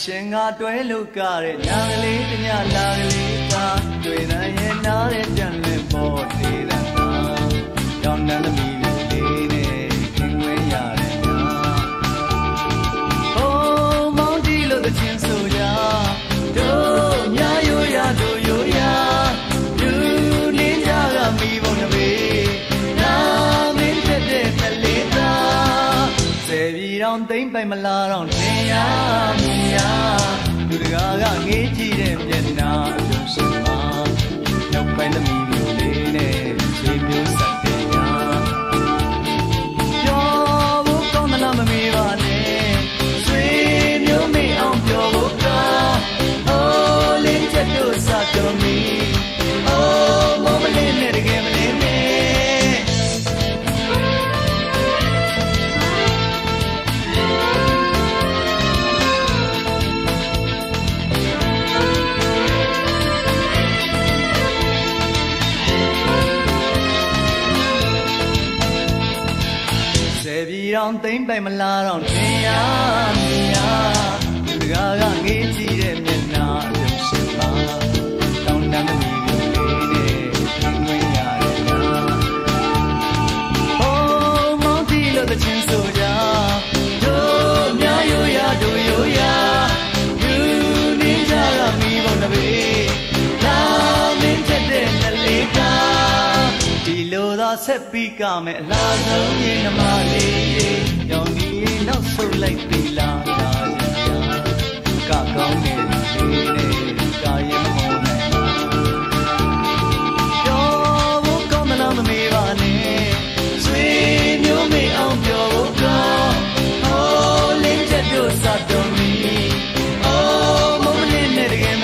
Shinga Dweluka, Nagli, Nalagli, Dwayne, and Nari, Janlin, Body, Young and the Mili, King Wayar. Oh, Monty, look at Chinsuya. Do ya, do ya. You need to be on the way. Now, in the later. Say, don't think by Malaron, Mia. Do the Gaga, Gigi, and now, no kind of me, save you something. Yo, walk on the number me, swim you me on your book. Oh, Linda, do such to me. Oh, moment in it again. Don't think by Malaron, Mia, the Gaga, Gigi, and now, don't never be oh, Monty, look at Chinsuya. Do ya. You need to be on the way. Love in the later. Below the Sepicam, Lazo in a Mali. Young me, not so like the Lana. Kakao, Kayan Mona. Yo, walk on the number me, swing you me on your girl. Oh, Linda, do Saturn me. Oh, moment in it again.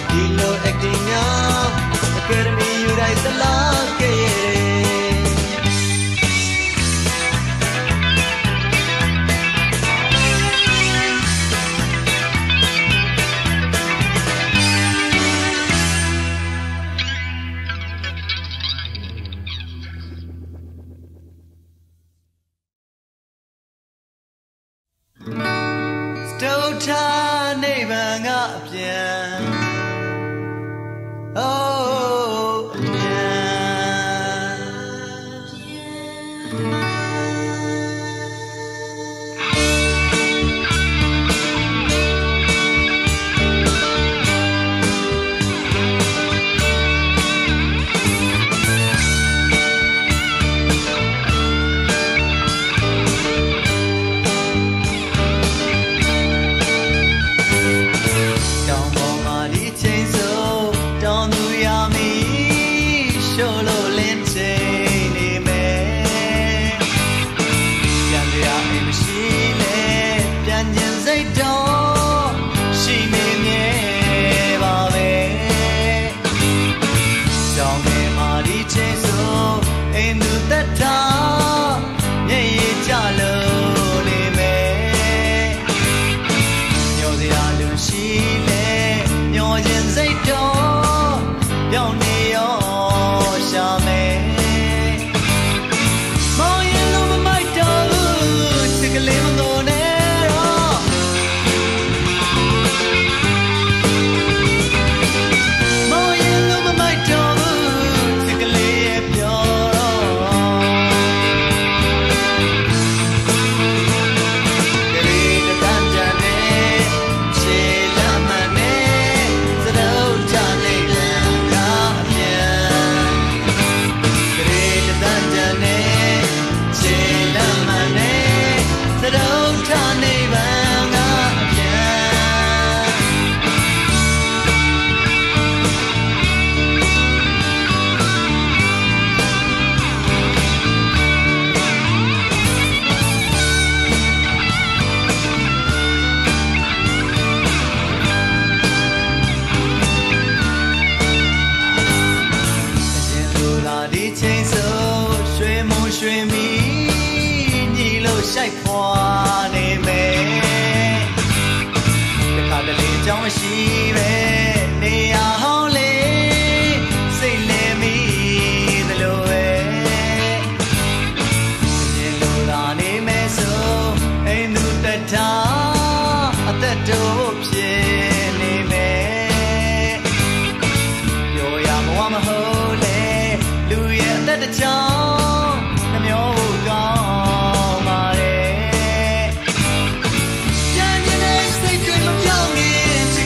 Academy, you write the love. ထားနိဗ္ဗာန်ကအပြန်ရှိပဲနေရဟောင်းလေးစိတ်လဲမိသလိုပဲရင်လိုလာနေမယ်ဆိုအိမ်သူတထားအသက်တို့ဖြစ်နေမယ်ပြောရမဝမဟုတ်လေလူရဲ့အသက်တစ်ချောင်းနှမျောဖို့ကောင်းပါတယ်ကြံနေတဲ့စိတ်တွေမပြောင်းနေ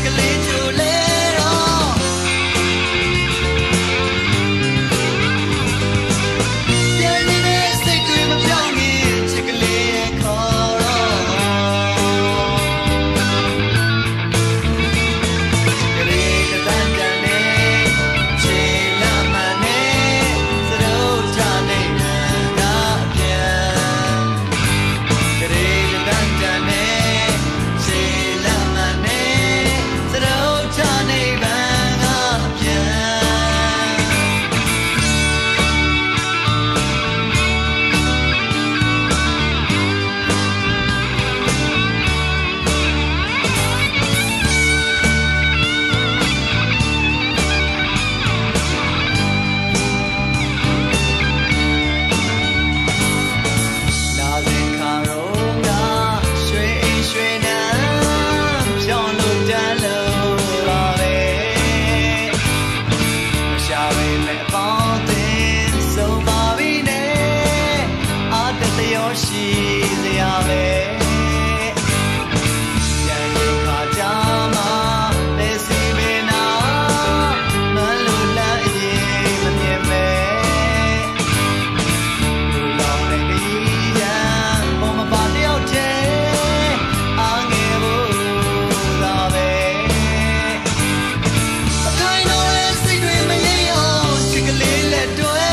ရှိစရာပဲရန်ရင်ခါကြမှာလက်စီမနာမလို့လာရင်မမြင်ပဲလူလောင်တဲ့ကြီးရန်ပေါ်မပါတယောက်တည်းအားငယ်ဖို့သာပဲအခိုင်တော့ရဲ့စိတ်တွေမငြိမ်အောင်ချစ်ကလေးလက်တွဲ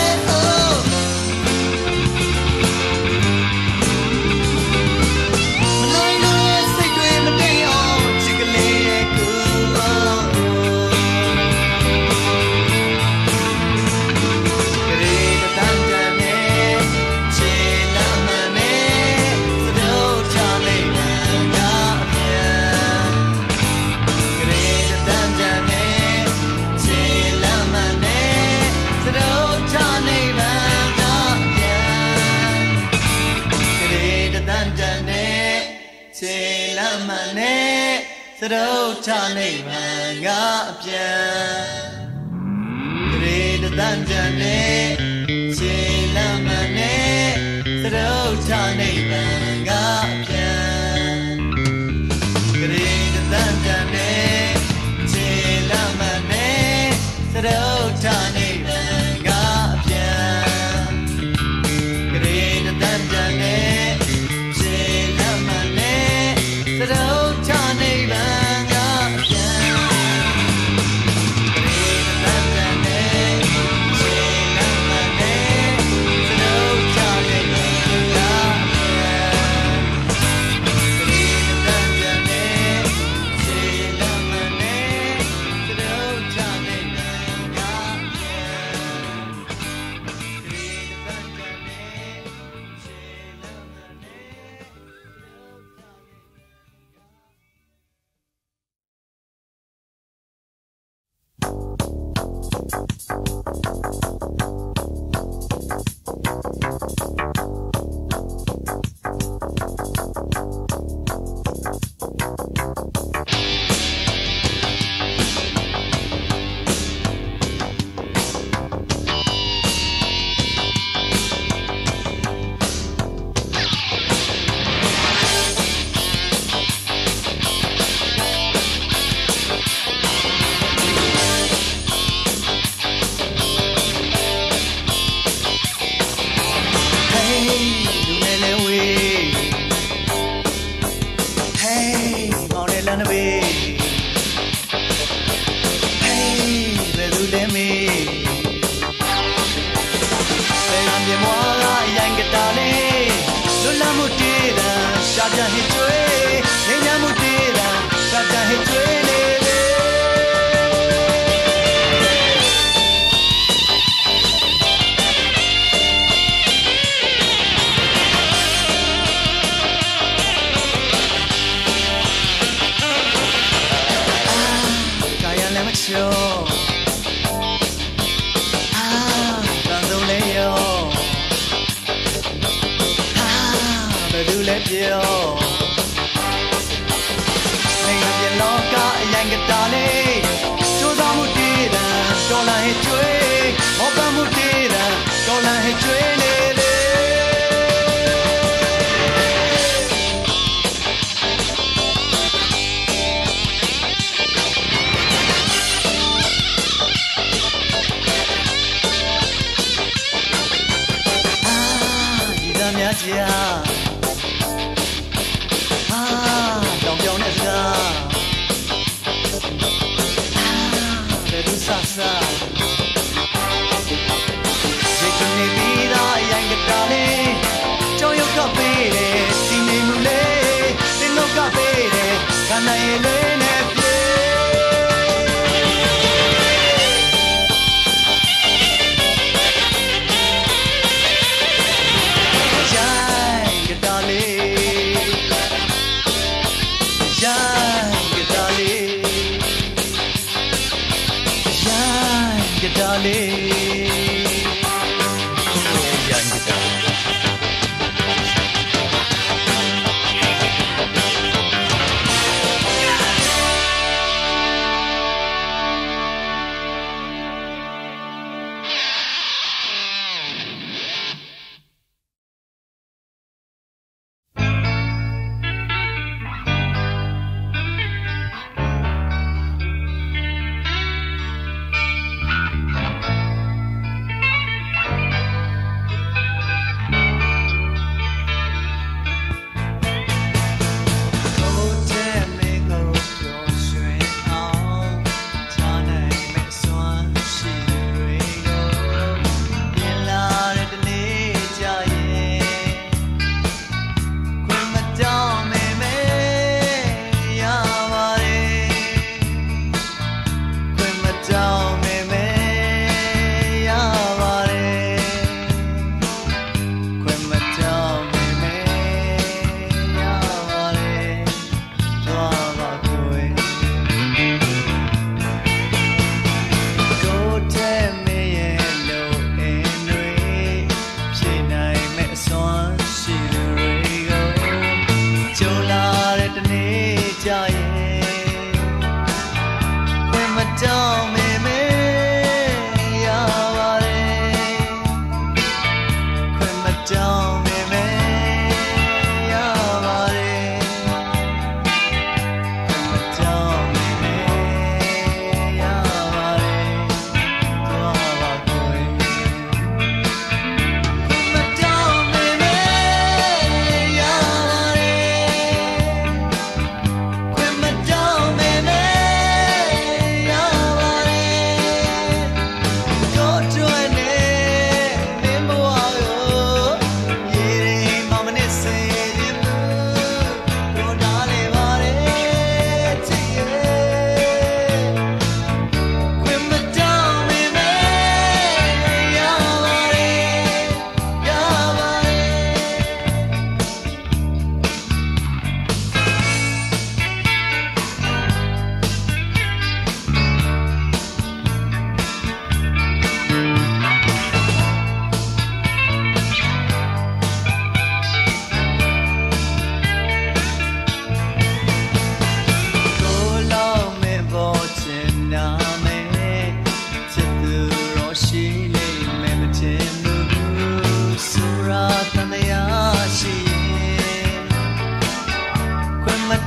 ခြေလမ်းမှန်နဲ့စရုပ်ချနိဗ္ဗာန်ငါအပြန်ဂရေတသံကြံနဲ့ခြေလမ်းမှန်နဲ့စရုပ်ချနိဗ္ဗာန်ငါအပြန်ဂရေတသံကြံနဲ့ခြေလမ်းမှန်နဲ့စရုပ်ချနိဗ္ဗာန်ငါအပြန်ဂရေတသံကြံနဲ့ခြေလမ်းမှန်နဲ့စရုပ်ချနိဗ္ဗာန်ငါအပြန်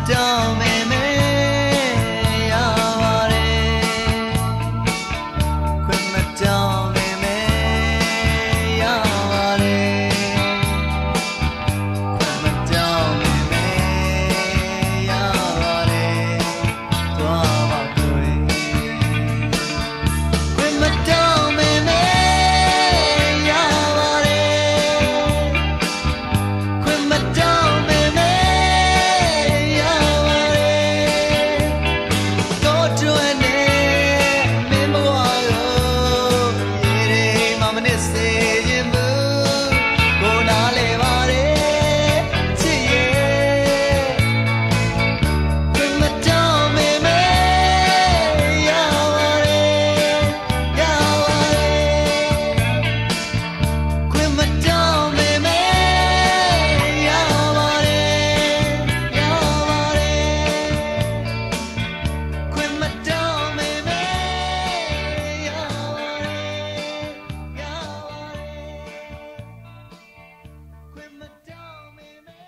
don't make me quit my don't make me quit my don't make me quit my don't make me quit my don't make me go to an end me mama ne say you move go na le bare chi ye quit my don't make me quit my don't make me quit my don't make me quit my don't make me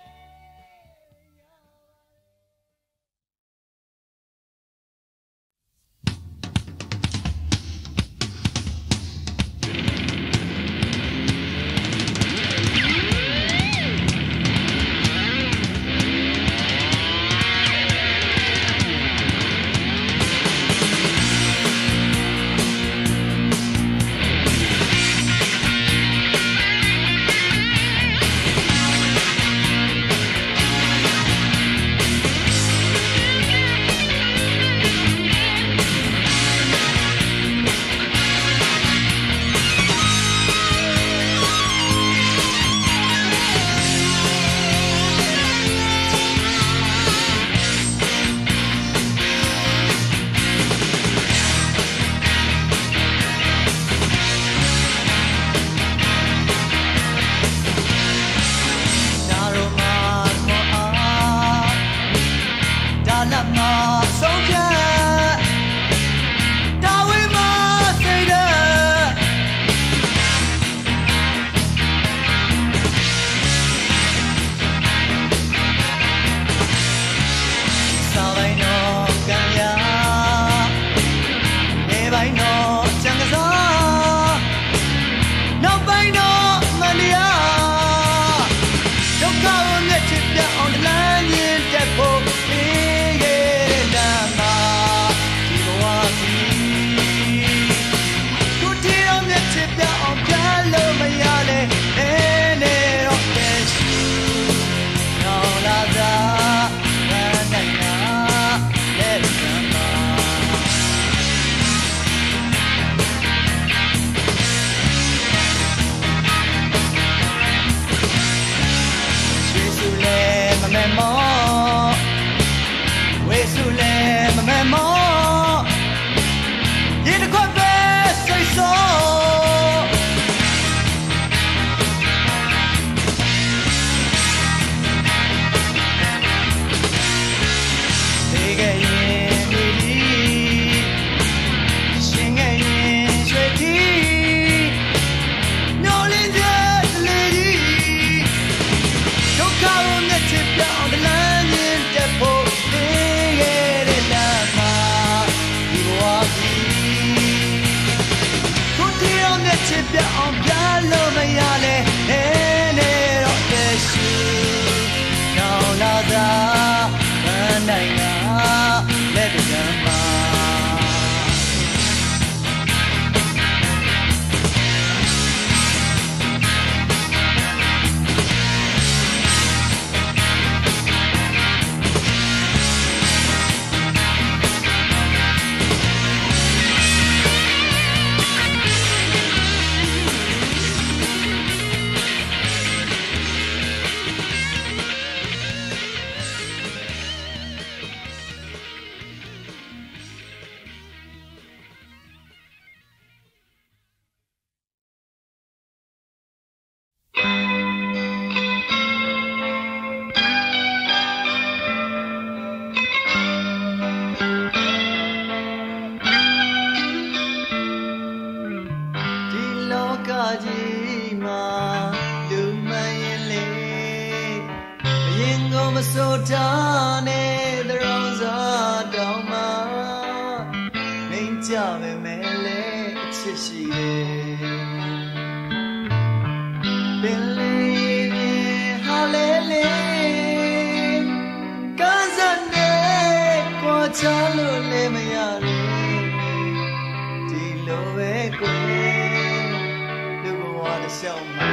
Now la da, lo le mayare di lo ecco lo vuole siamo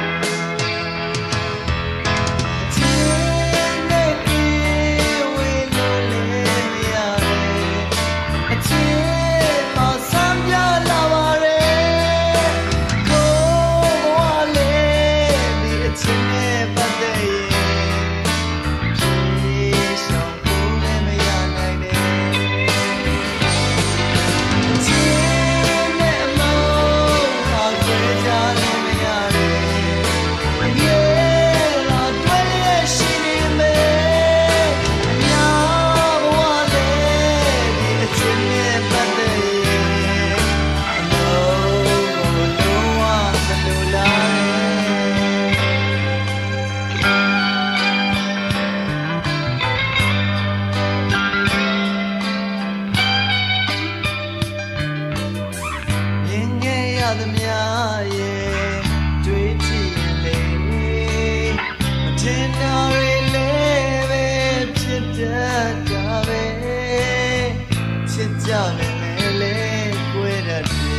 the mia twenty lane Matinari leve chitadabe chitjale le kwedate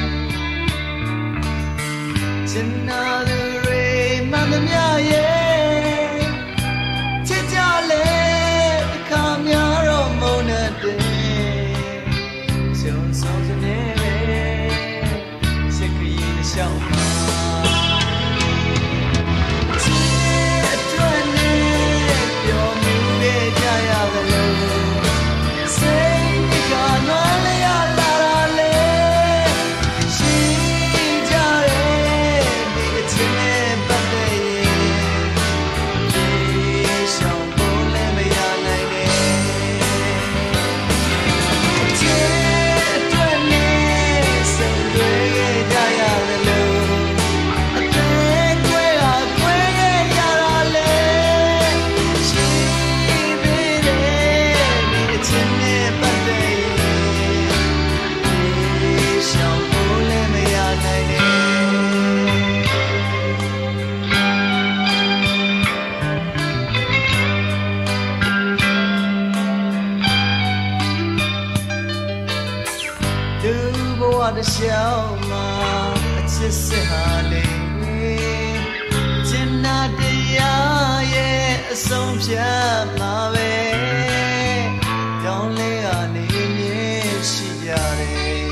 Chinadure man the mia chitjale kamyaro monate Sion songs in笑吗？这段你表明的家呀的路，谁你看暖了呀啦啦嘞？谁家人你的亲人不对耶？你想不来没呀来嘞？这段你生对家呀的。我的笑嘛，只是哈嘞，今那的呀也送片马尾，让嘞啊你面西家嘞，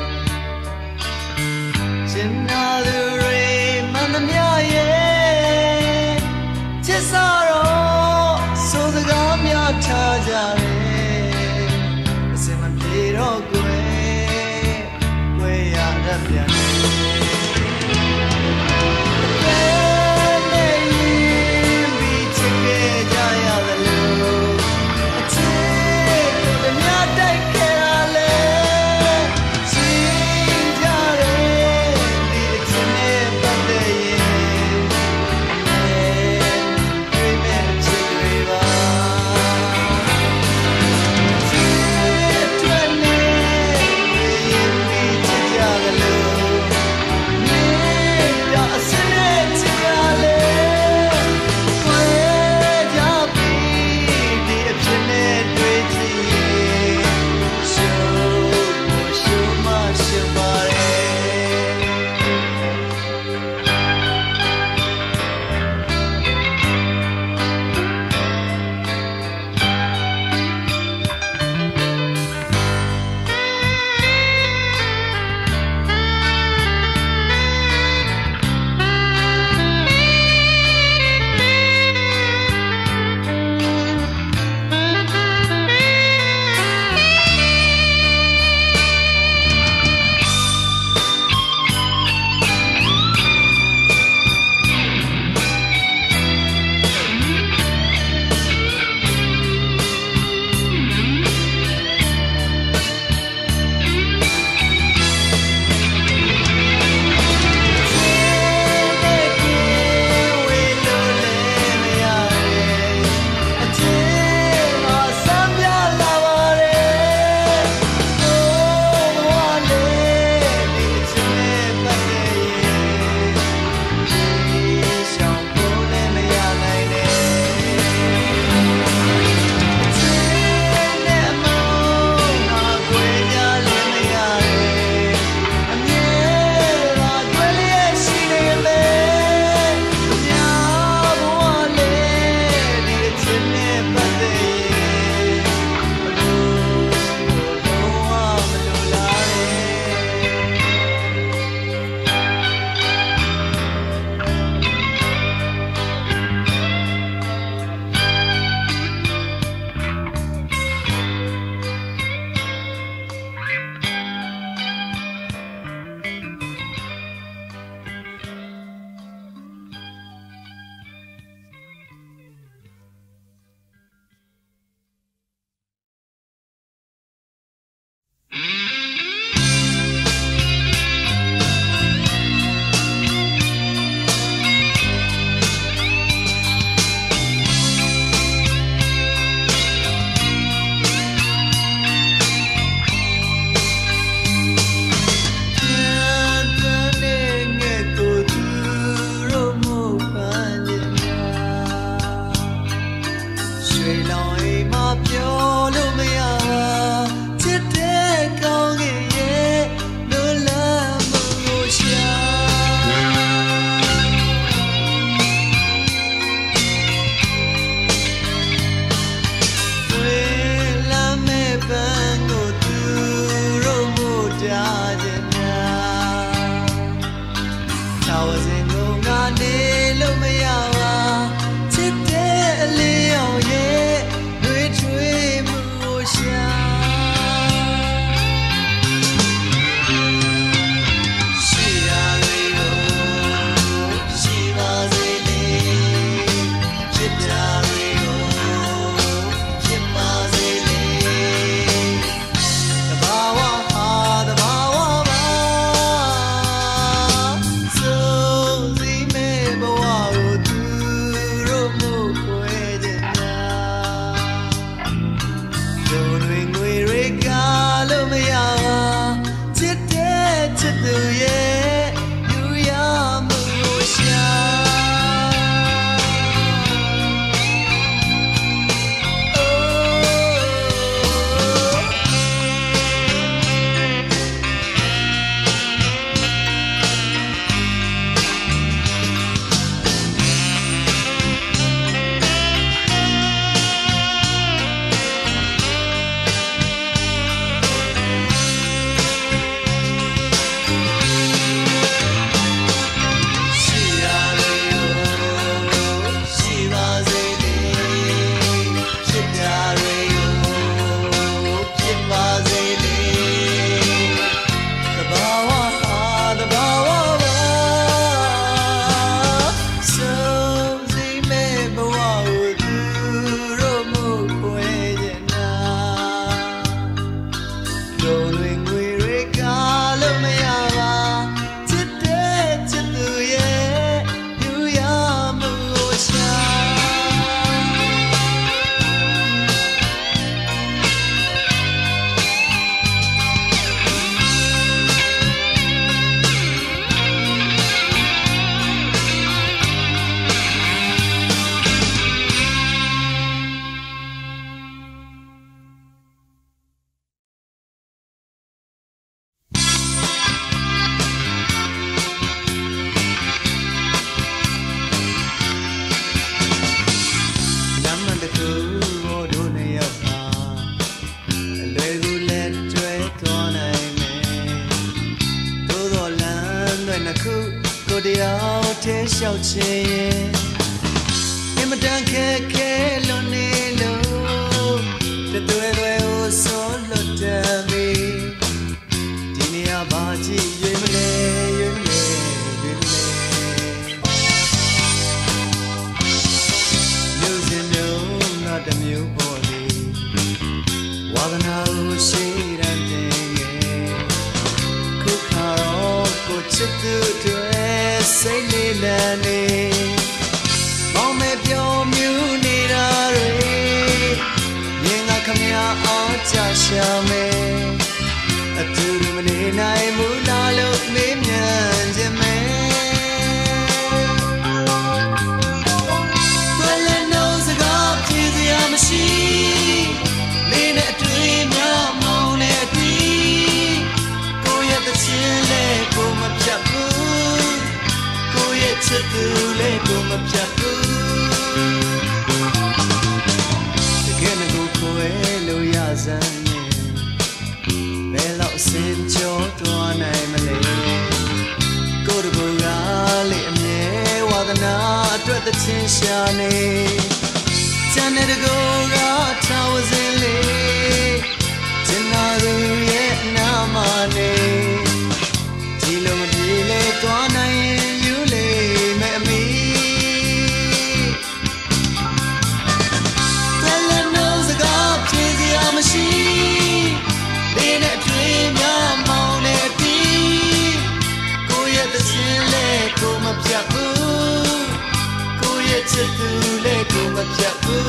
今那的瑞满的面耶，介绍罗说的个面他家嘞，什么皮肉贵。 တို့တွင်ငွေရိတ်ကားလို့မရပါချစ်တဲ့ချစ်သူရဲ့ယူရမှုရှာကိုတယောက်တည်းလျှောက်ချင်ရင်အမတန်ခက်ခဲလွန်နေလို့တသွဲသွဲကိုစောလွတ်တယ်မီဒီနေရာဘာကြည့်ရွေးမလဲရွေးမလဲရွေးမလဲမျိုးစင်မျိုးငါတမျိုးပေါ်လေဝါသနာကိုရှိရန်တင်ရဲ့ခုခါတော့ကိုချစ်သူတွေစိတ်လေးလန်းနေမောင်မဲပြောမြူနေတာတွေမြင်ငါခမအားကြရှာမယ်အတူတူမနေနိုင်ဘူးလားလို့မေးမြန်းခြင်းမဲဘယ်လဲနှုတ်စကားပြေစရာမရှိလေးနဲ့အတွေ့များမောင်နဲ့အတီးကိုရဲ့တခြင်းလေးကိုမပြတ်ဘူးချစ်သူလေးကိုမပြတ်ဘူးတကယ်ကိုခွဲလို့ရစမ်းရင်ဘယ်လောက်အစင်ကျော်သွားနိုင်မလဲကိုယ်တကူကလေးအမြဲဝါသနာအတွက်တခြင်းရှာနေချမ်းတဲ့တကူကထားဝစင်းလေးကျင်နာသူရဲ့အနာမနေဒီလိုမပြေလေသွားနိုင်ရင်မရှိလေးနဲ့တွေ့များမောင်းနေပြီကိုရဲ့သခြင်းလေးကိုမပြတ်ဘူးကိုရဲ့ချစ်သူလေးကိုမပြတ်ဘူး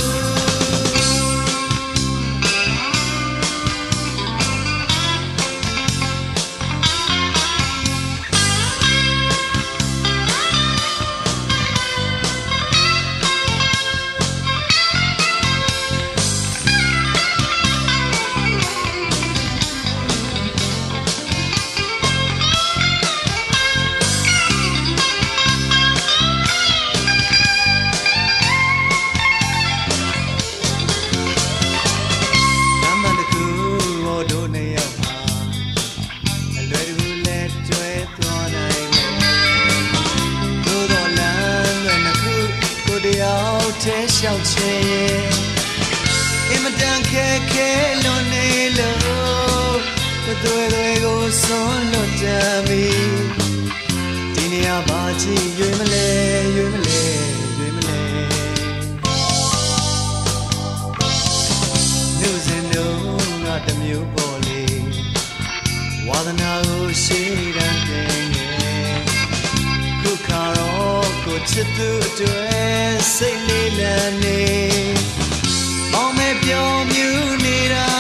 ရှောက်ချင်ရဲ့အမတန်ခက်ခဲလွန်နေလို့သွဲသွဲကိုစွန့်လွတ်တယ်မီဒီနေရာဘာကြည့်ရွေးမလဲရွေးမလဲရွေးမလဲမျိုးစင်မျိုးငါတမျိုးပေါ်လေဝါသနာကိုရှိတတ်တယ်ခုခါတော့ကိုချစ်သူအတွက်စိတ်လေးလန်းနေမောင်မဲပြောမြူနေတာ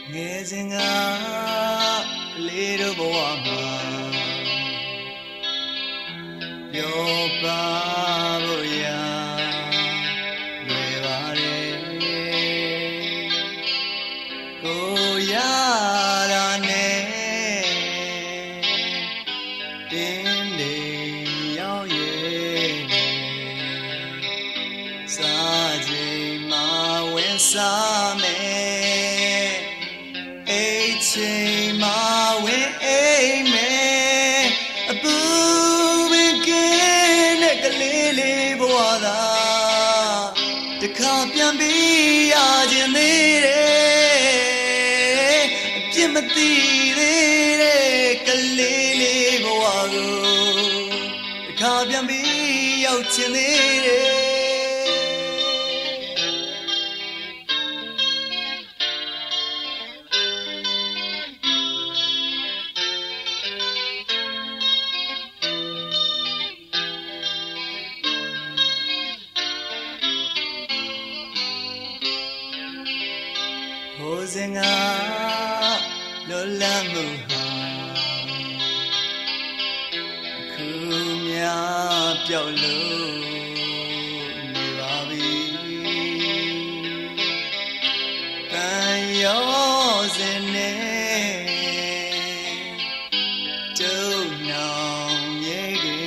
Ngezinga little boama Yo baboya Levare Goyarane Dinde Yao Ye Saji Ma Wensame Ma win amen a boo begin a lily boada the campion be agile Timothy a lily boago the campion be out in Hozinga lola muha kumya pyao lo ni ba bi tan yo sin ne dou naung ye ge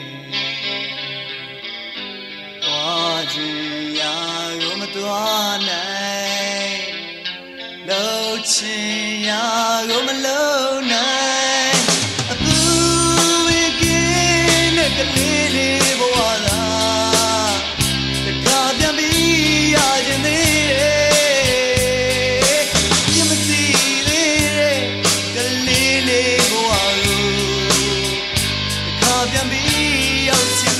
twa ji ya go ma twa nai Lo chin ya go malo nai a boo again a lily boada the campion be agile Timothy the lily boado the campion be out in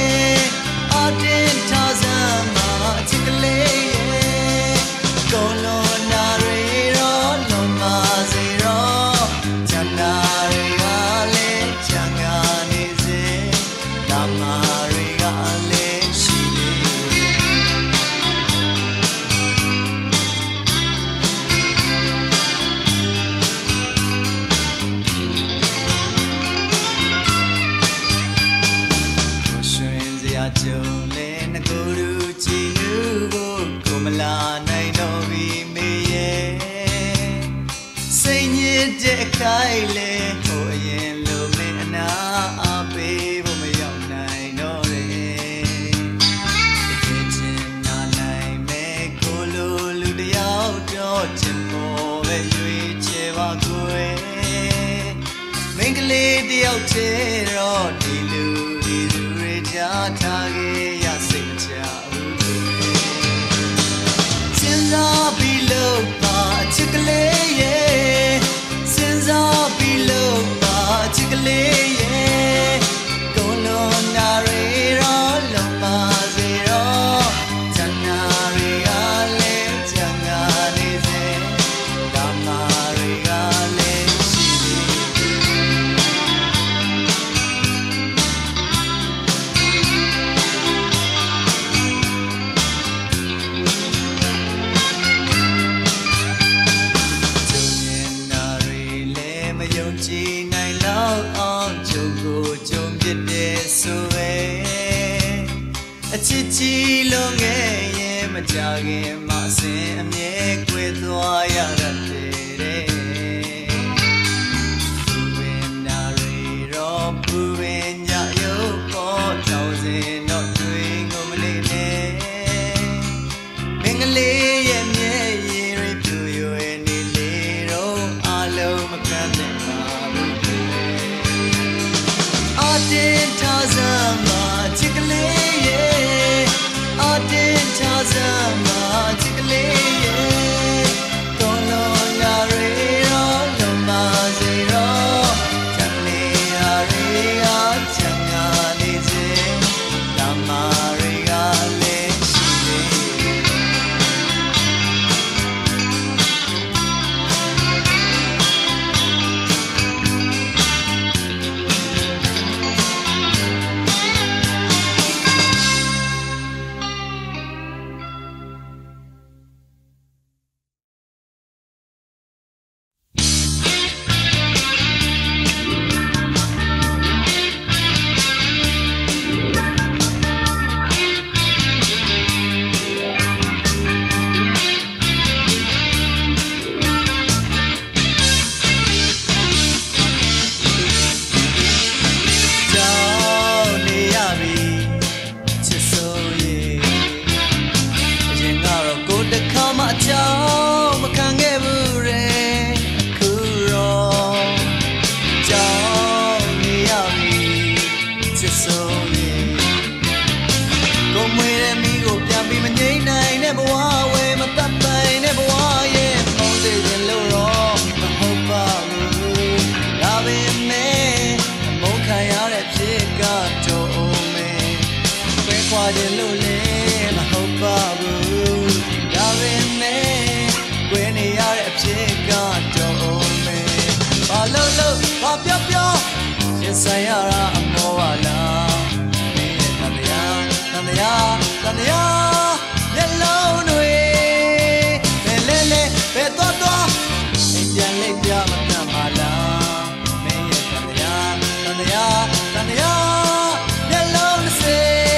Go le na guru chi nu go kumala nai no bi me ye sai nyit de khai le ho yin lo me ana a pe bo ma yaw nai no re chin na nai me ko lo lu de yaw do chin po be yui che ba ko e ming le de yaw che ro di lu di lu re ja tha ge ya sai cha u sin za bi lo ba chik le ye sin za bi lo ba chik le ye ko lo na re ro lo ba se ro chan na re ga le chan ga ne se da ma re ga le shi ni chi nai lao on chung go chung biết de so ve a chi chi lo nge ye ma cha ge ma sin a mye kwe twa ya ra de de pu wen na re ro pu wen ya yo po tao sin no twi ngo ma le ne ming le ye mye ye re pyu yo ye ni le ro a lo ma kan de Adin tazama chikle ye Adin tazama chikle ye Kono la re ro lo ma se ro Changle ya re ga changa ni se La ma re ga le shi ye Sayara amoala me tandya yellow nwe lele pe to pian le pya ma mala me tandya yellow se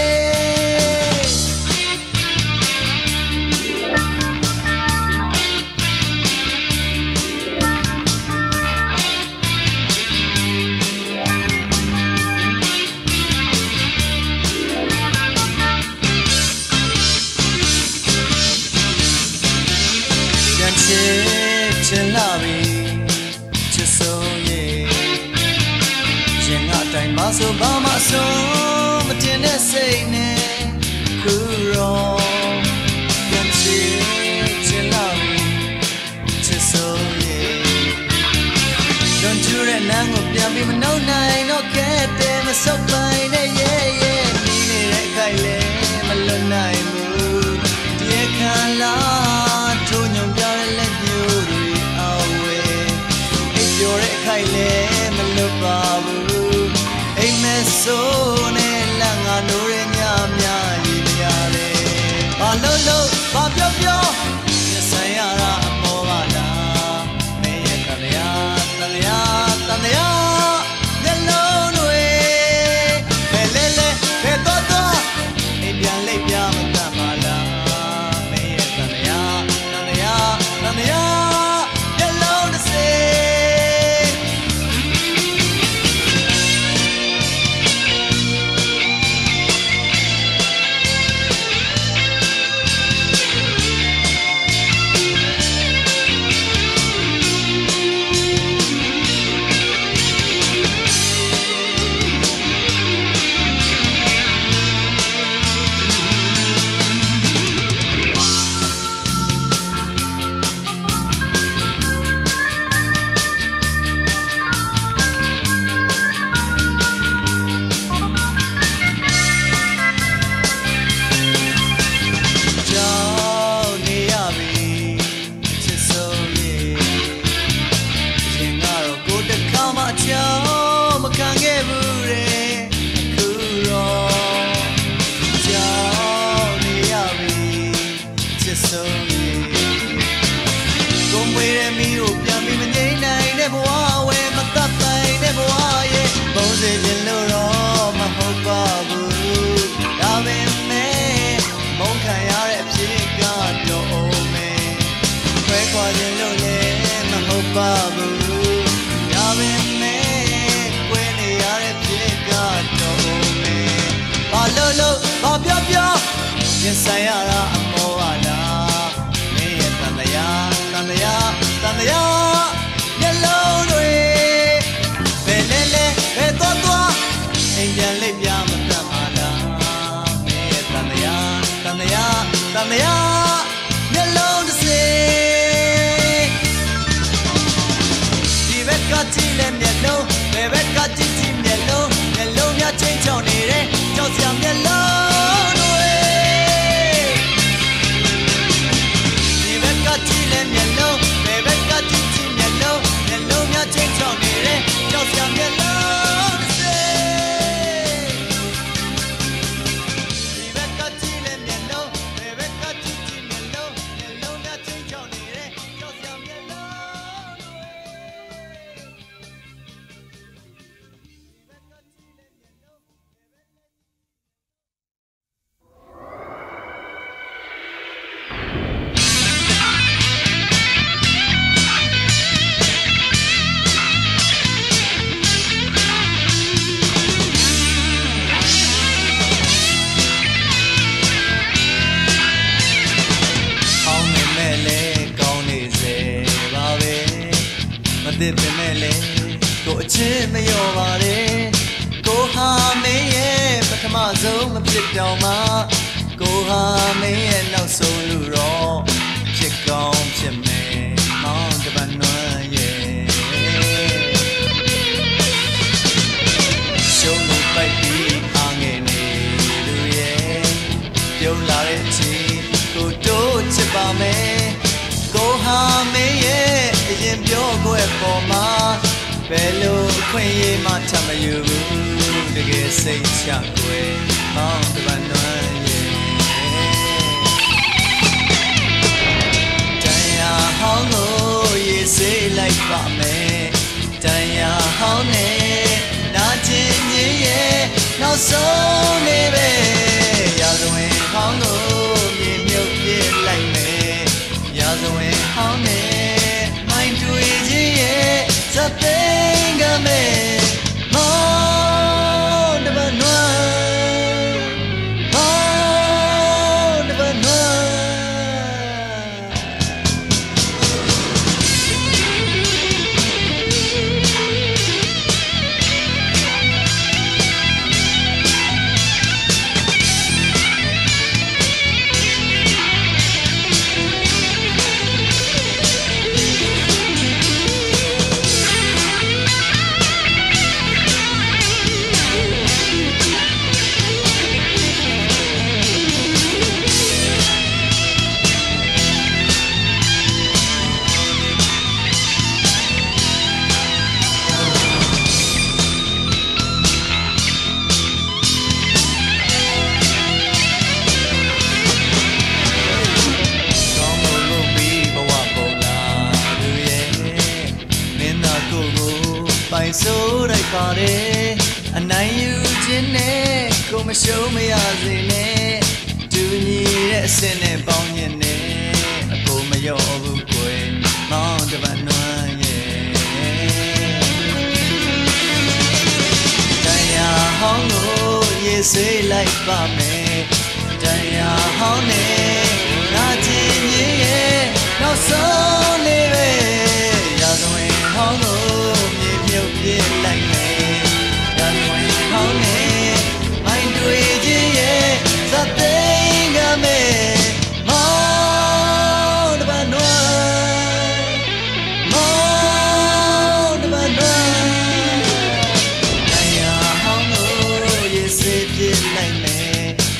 Chin la bi chit so ye Yin nga tai ma so ba ma so ma tin de sai ne ku ro Yan chin la bi chit so ye Don't you re nang ko pyan bi ma nau nai no ke te ma so pai ne ye ye ni ne de khai le ma lo nai mu Tie khan la tho nyong pya le nyu ri You're a kile, my love babu. A meso ne langa nurenya yare. Balolo, babyo byo. Sayara moala. Me kalya. Yellow way. Pelele, petoto. တဲ့ဘဝဝဲမတတ်ပိုင်တဲ့ဘဝရဲ့ဘုံစေခြင်းလို့တော့မဟုတ်ပါဘူးဒါပေမဲ့မုန်းခံရတဲ့အဖြစ်ကတော့အောင်မယ်ခွဲခွာခြင်းလို့လည်းမဟုတ်ပါဘူးဒါပေမဲ့ကွဲနေရတဲ့ဖြစ်ကတော့အောင်မယ်ဘာလို့ဘာပြောရင်ဆိုင်ရတာအမောပါလားမင်းရဲ့တန်တရားမျက်လုံးတွေဘယ်လဲဘယ်သွားအိမ်ပြန်လိပ်ပြမတတ်ပါလားမင်းရဲ့တန်တရားမျက်လုံးတစ်စင်းဒီဘက်ကကြည့်လဲမျက်လုံးဘယ်ဘက်ကကြည့်မျက်လုံးများချင်းချောင်းနေတဲ့ကြောက်စရာမျက်လုံးတွေဒီဘက်ကကြည့်လဲမျက်လုံးဘယ်ဘက်ကကြည့်မျက်လုံးများချင်းချောင်းနေတဲ့ကြောက်စရာမျက်လုံးတစ်စင်းဒီဘက်ကကြည့်လဲမျက်လုံးဘယ်ဘက်ကကြည့်မျက်လုံးများချင်းချောင်းနေတဲ့ကြောက်စရာမျက်လုံးတစ်ပင်မဲ့လေကိုအချင်းမလျော်ပါနဲ့ကိုဟာမင်းရဲ့ပထမဆုံးမဖြစ်တော့မှကိုဟာမင်းရဲ့နောက်ဆုံးလူတော့ဖြစ်ကောင်းဖြစ်မယ်မောင်တပန်နွမ်းရဲ့ရှုံးလို့ပိုက်ပြီးအားငယ်နေလူရဲ့ပြုံးလာတဲ့ချင်းကိုတို့ချစ်ပါမယ်ကိုဟာမင်းရဲ့အရင်ပြောခွဲပေါ်မှာဘယ်လိုအခွင့်အရေးမှထမယူဘူးတကယ်စိတ်ချကွယ်မောင်တပန်နွမ်းရဲ့တရားဟောင်းကိုရေးစေးလိုက်ပါမယ်တရားဟောင်းနဲ့နာကျင်ကြီးရဲ့နောက်ဆုံးနေပဲရာဇဝင်ဟောင်းကိုမြေမြုပ်ပြလိုက်မယ်ရာဇဝင်ဟောင်းနဲ့မိုင်းတွေ့ခြင်းရဲ့သသိင်္ဂမဲမောင်တပန်နွမ်းမောင်တပန်နွမ်းပိုင်စိုးလိုက်ပါတယ်အနိုင်ယူခြင်းနဲ့ကိုမရှုံးမရစေနဲ့တူညီတဲ့အစင်းနဲ့ပေါင်းညင်နဲ့အကိုမလျော့ဘူးကွယ်မောင်တပန်နွမ်းရဲ့တရားဟောင်းကိုရေးစေးလိုက်ပါမယ်တရားဟောင်းနဲ့နာကျင်ကြီးရဲ့နောက်ဆုံးလေးပဲရာဇဝင်ဟောင်းကိုမြုပ်ပြလိုက်မယ်ရာဇဝင်ဟောင်းနဲ့မိုင်းတွေ့ခြင်းရဲ့သသိင်္ဂမဲမောင်တပန်နွမ်းမောင်တပန်နွမ်းတရားဟောင်းကိုရေးစေးပြလိုက်မယ်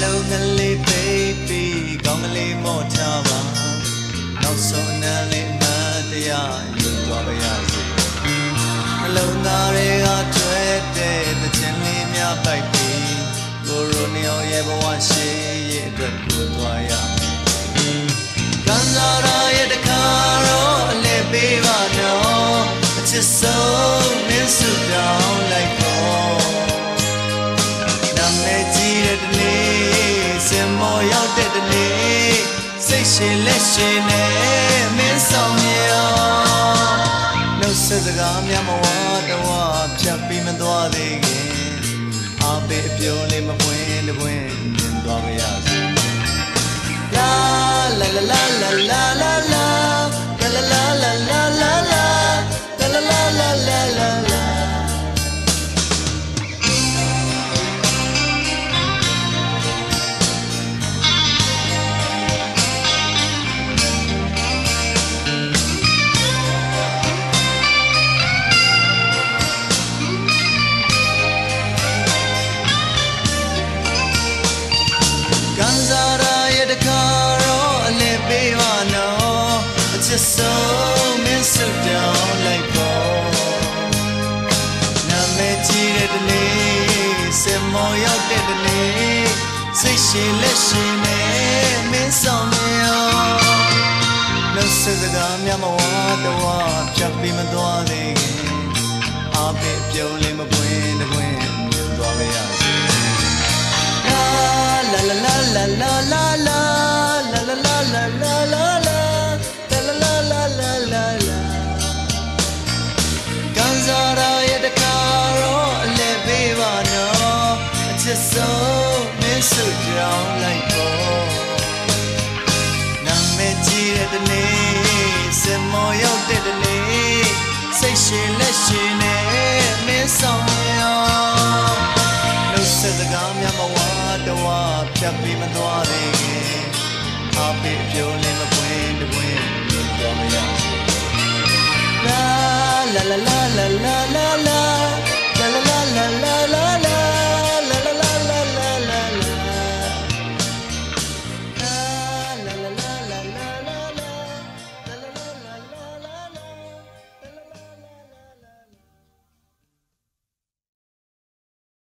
လုံးကလေး baby ကောင်းကလေးမော့ထားပါနောက်ဆုံးနန်းလေးမတရားယူသွားပါရစေနှလုံးသားတွေကတွေ့တဲ့သခြင်းလေးများပိုက်ပြီးကိုရိုနီယိုရဲ့ဘဝရှိရဲ့အတွက်ကိုသွားရကန်စားရရဲ့တခါတော့အလဲပေးပါတော့အချစ်ဆုံးမင်းစုတောင်းလိုက်တော့နာမည်ကြီးတဲ့တနေ့စင်မောရောက်တဲ့တနေ့စိတ်ရှင်လက်ရှင်နဲ့မင်းဆောင်မြောနှုတ်ဆက်စကားများမဝတော့ဖြတ်ပြီးမသွားသေးခင်အားပေးအပြုံးလေးမပွင့်တပွင့်မြင်သွားပါရစေလာလာလာလာလာလာလာလာလာလာလာလာလာလာလာလာလာဆုံးမင်းစုတောင်းလိုက်ပေါ်နာမည်ကြီးတဲ့တနေ့စင်မောရောက်တဲ့တနေ့စိတ်ရှိလက်ရှိနဲ့မင်းဆောင်မြောနှုတ်ဆက်စကားများမဝတော့ဖြတ်ပြီးမသွားသေးခင်အားပေးပြုံးလေးမပွင့်တပွင့်မြင်သွားပါရစေလာလာလာလာလာလာလာလာလာလာလာလာကန်စားရရဲ့တခါတော့အလဲပေးပါနော်အချစ်ဆုံးမင်းစုကြောင်းလိုက်ပေါ်နာမည်ကြီးတဲ့တနေ့စင်မောရောက်တဲ့တနေ့စိတ်ရှင်လက်ရှင်နဲ့မင်းဆောင်မြောနှုတ်ဆက်စကားများမဝတော့ဖြတ်ပြီးမသွားသေးခင်အားပေးပြုံးလေးမပွင့်တပွင့်ပြောမရLa la la la la la